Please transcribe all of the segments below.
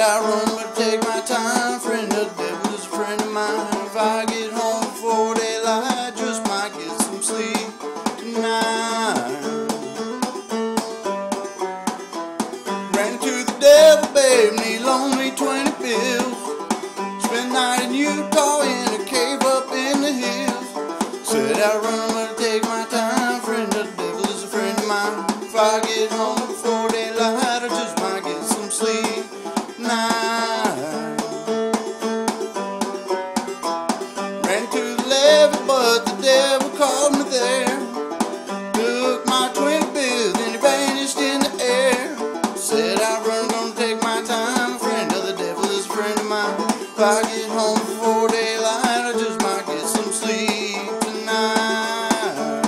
I run but take my time. Friend of the devil is a friend of mine. If I get home before daylight, just might get some sleep tonight. Ran to the devil, babe, need lonely 20 pills. Spent the night in Utah in a cave up in the hills. Said I run but take my time. Friend of the devil is a friend of mine. If I get home before daylight, I just might get some sleep tonight. Ran to the levee, but the devil called me there. Took my 20 bills and he vanished in the air. Said I run, gonna take my time. Friend of the devil is a friend of mine. If I get home before daylight, I just might get some sleep tonight.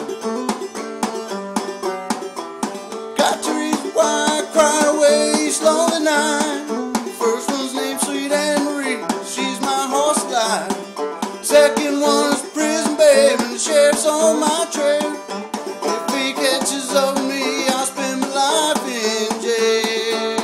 Got the reason why I cry away each lonely night. First one's named Sweet Anne Marie, she's my horse life. Second one is prison babe, and the sheriff's on my trail. If he catches up with me, I'll spend my life in jail.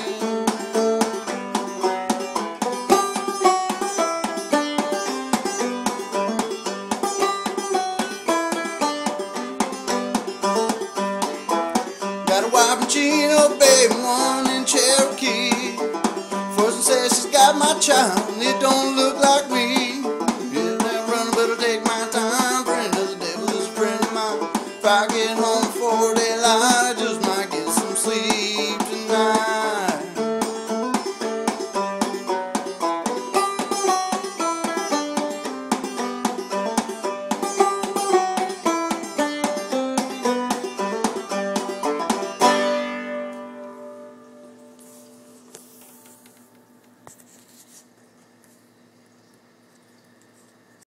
Got a wife in Chino, babe, one in Cherokee. First one says she's got my child, and it don't look like me. Yeah, that runner, but I'll take my time. Friend of the devil is a friend of mine. If I get home before